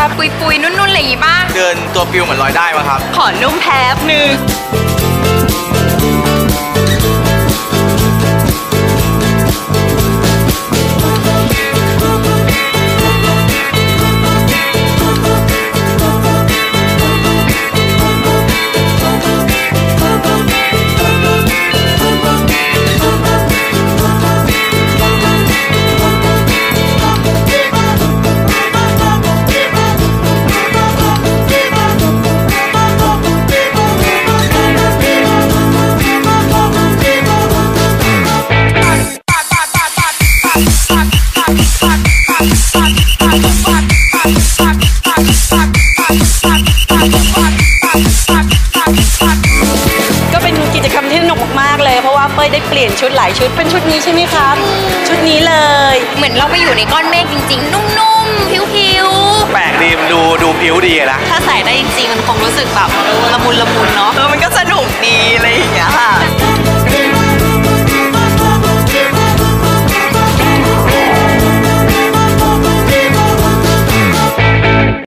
ปุยๆนุ่นๆอะไรอย่างงี้ป่ะเดินตัวปิวเหมือนลอยได้ป่ะครับขอนุ่มแป๊บนึงก็เป็นกิจกรรมที่สนุกมากๆเลยเพราะว่าเป้ยได้เปลี่ยนชุดหลายชุดเป็นชุดนี้ใช่ไหมครับชุดนี้เลยเหมือนเราไปอยู่ในก้อนเมฆจริงๆนุ่มๆผิวแปลกดีมันดูผิวดีนะถ้าใส่ได้จริงๆมันคงรู้สึกแบบละมุนเนาะมันก็สนุกดีอะไรอย่างเงี้ยค่ะ